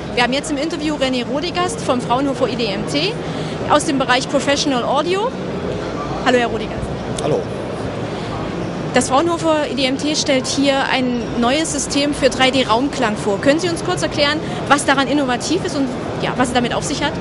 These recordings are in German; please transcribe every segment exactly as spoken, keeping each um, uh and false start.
Wir haben jetzt im Interview René Rodigast vom Fraunhofer I D M T aus dem Bereich Professional Audio. Hallo Herr Rodigast. Hallo. Das Fraunhofer I D M T stellt hier ein neues System für drei D Raumklang vor. Können Sie uns kurz erklären, was daran innovativ ist und ja, was es damit auf sich hat?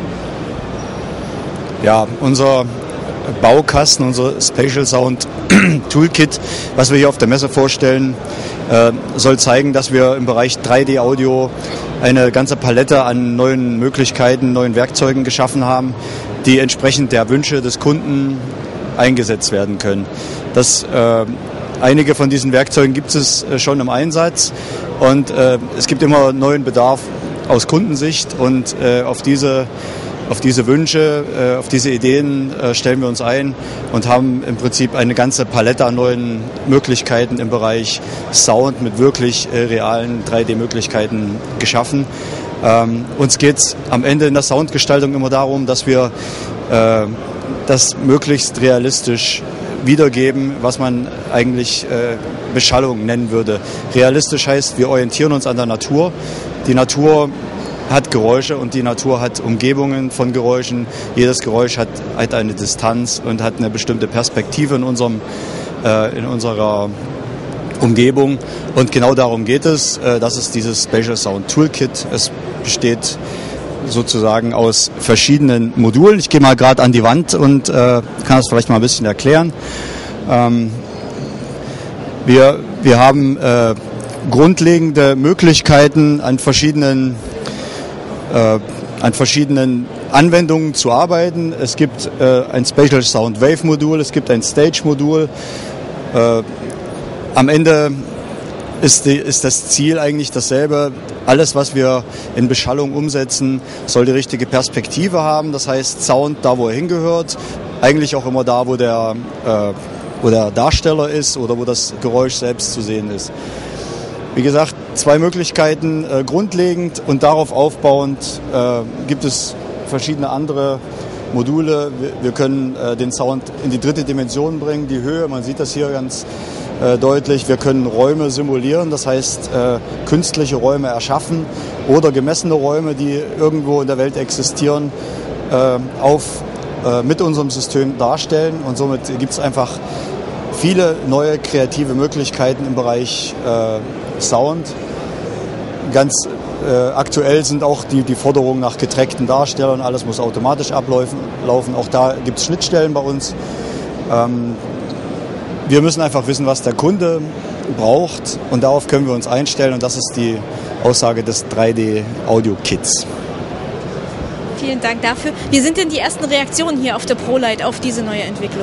Ja, unser Baukasten, unser Spatial Sound Toolkit, was wir hier auf der Messe vorstellen, äh, soll zeigen, dass wir im Bereich drei D Audio eine ganze Palette an neuen Möglichkeiten, neuen Werkzeugen geschaffen haben, die entsprechend der Wünsche des Kunden eingesetzt werden können. Das, äh, einige von diesen Werkzeugen gibt es äh, schon im Einsatz und äh, es gibt immer neuen Bedarf aus Kundensicht und äh, auf diese Auf diese Wünsche, auf diese Ideen stellen wir uns ein und haben im Prinzip eine ganze Palette an neuen Möglichkeiten im Bereich Sound mit wirklich realen drei D Möglichkeiten geschaffen. Ähm, uns geht es am Ende in der Soundgestaltung immer darum, dass wir äh, das möglichst realistisch wiedergeben, was man eigentlich äh, Beschallung nennen würde. Realistisch heißt, wir orientieren uns an der Natur. Die Natur hat Geräusche und die Natur hat Umgebungen von Geräuschen. Jedes Geräusch hat, hat eine Distanz und hat eine bestimmte Perspektive in, unserem, äh, in unserer Umgebung. Und genau darum geht es. Äh, das ist dieses Spatial Sound Toolkit. Es besteht sozusagen aus verschiedenen Modulen. Ich gehe mal gerade an die Wand und äh, kann das vielleicht mal ein bisschen erklären. Ähm, wir, wir haben äh, grundlegende Möglichkeiten an verschiedenen Äh, an verschiedenen Anwendungen zu arbeiten. Es gibt äh, ein Spatial Sound Wave Modul, es gibt ein Stage Modul. Äh, am Ende ist, die, ist das Ziel eigentlich dasselbe. Alles, was wir in Beschallung umsetzen, soll die richtige Perspektive haben. Das heißt, Sound da, wo er hingehört, eigentlich auch immer da, wo der, äh, wo der Darsteller ist oder wo das Geräusch selbst zu sehen ist. Wie gesagt, zwei Möglichkeiten, äh, grundlegend und darauf aufbauend äh, gibt es verschiedene andere Module. Wir, wir können äh, den Sound in die dritte Dimension bringen, die Höhe, man sieht das hier ganz äh, deutlich. Wir können Räume simulieren, das heißt äh, künstliche Räume erschaffen oder gemessene Räume, die irgendwo in der Welt existieren, äh, auf, äh, mit unserem System darstellen. Und somit gibt es einfach viele neue kreative Möglichkeiten im Bereich äh, Sound. Ganz äh, aktuell sind auch die, die Forderungen nach getrackten Darstellern. Alles muss automatisch ablaufen. Laufen. Auch da gibt es Schnittstellen bei uns. Ähm, wir müssen einfach wissen, was der Kunde braucht und darauf können wir uns einstellen. Und das ist die Aussage des drei D Audio Kits. Vielen Dank dafür. Wie sind denn die ersten Reaktionen hier auf der ProLight auf diese neue Entwicklung?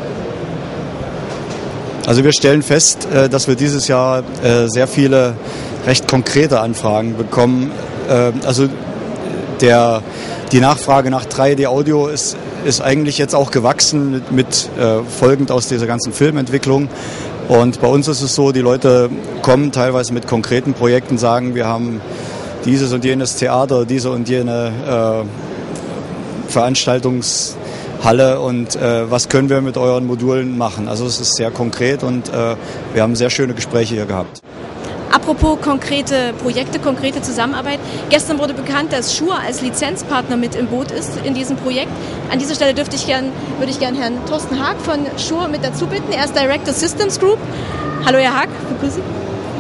Also wir stellen fest, dass wir dieses Jahr sehr viele recht konkrete Anfragen bekommen. Also der, die Nachfrage nach drei D Audio ist, ist eigentlich jetzt auch gewachsen mit, mit folgend aus dieser ganzen Filmentwicklung. Und bei uns ist es so, die Leute kommen teilweise mit konkreten Projekten, sagen, wir haben dieses und jenes Theater, diese und jene äh, Veranstaltungs Halle und äh, was können wir mit euren Modulen machen. Also es ist sehr konkret und äh, wir haben sehr schöne Gespräche hier gehabt. Apropos konkrete Projekte, konkrete Zusammenarbeit. Gestern wurde bekannt, dass Shure als Lizenzpartner mit im Boot ist in diesem Projekt. An dieser Stelle dürfte ich gern, würde ich gerne Herrn Thorsten Haag von Shure mit dazu bitten. Er ist Director Systems Group. Hallo Herr Haag, begrüße Sie.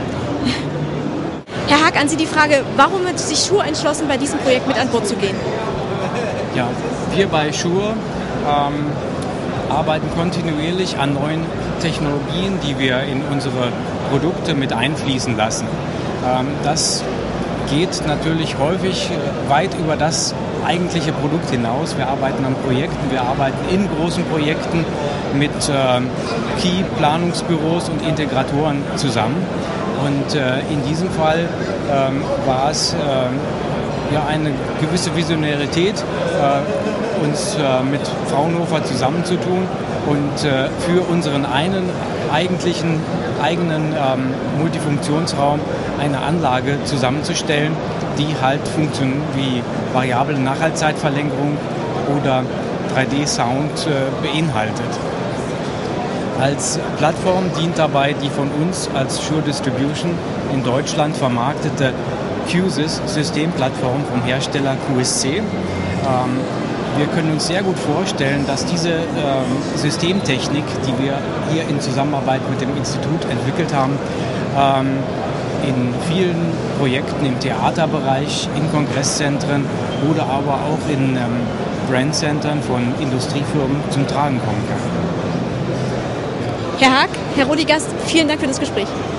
Herr Haag, an Sie die Frage, warum hat sich Shure entschlossen, bei diesem Projekt mit an Bord zu gehen? Ja, wir bei Shure Ähm, arbeiten kontinuierlich an neuen Technologien, die wir in unsere Produkte mit einfließen lassen. Ähm, das geht natürlich häufig weit über das eigentliche Produkt hinaus. Wir arbeiten an Projekten, wir arbeiten in großen Projekten mit ähm, Key-Planungsbüros und Integratoren zusammen. Und äh, in diesem Fall ähm, war es äh, ja eine gewisse Visionärität, äh, uns äh, mit Fraunhofer zusammenzutun und äh, für unseren einen eigentlichen eigenen ähm, Multifunktionsraum eine Anlage zusammenzustellen, die halt Funktionen wie variable Nachhaltzeitverlängerung oder drei D Sound äh, beinhaltet. Als Plattform dient dabei die von uns als Shure Distribution in Deutschland vermarktete QSys Systemplattform vom Hersteller Q S C. Ähm, wir können uns sehr gut vorstellen, dass diese ähm, Systemtechnik, die wir hier in Zusammenarbeit mit dem Institut entwickelt haben, ähm, in vielen Projekten im Theaterbereich, in Kongresszentren oder aber auch in ähm, Brandcentern von Industriefirmen zum Tragen kommen kann. Herr Haag, Herr Rodigast, vielen Dank für das Gespräch.